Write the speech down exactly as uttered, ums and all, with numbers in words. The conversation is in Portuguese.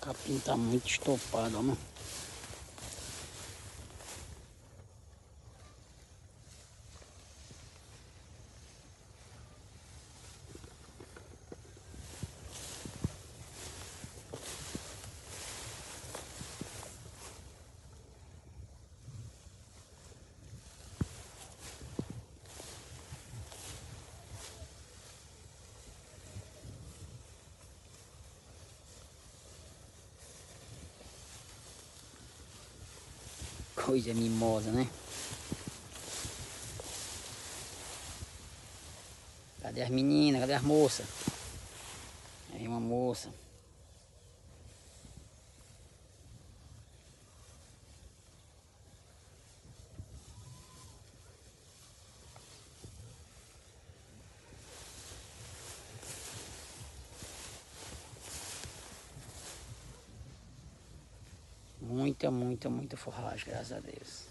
capim tá muito estopado, ó, mano. Coisa mimosa, né? Cadê as meninas? Cadê as moças? Aí uma moça. Muita, muita, muita forragem, graças a Deus.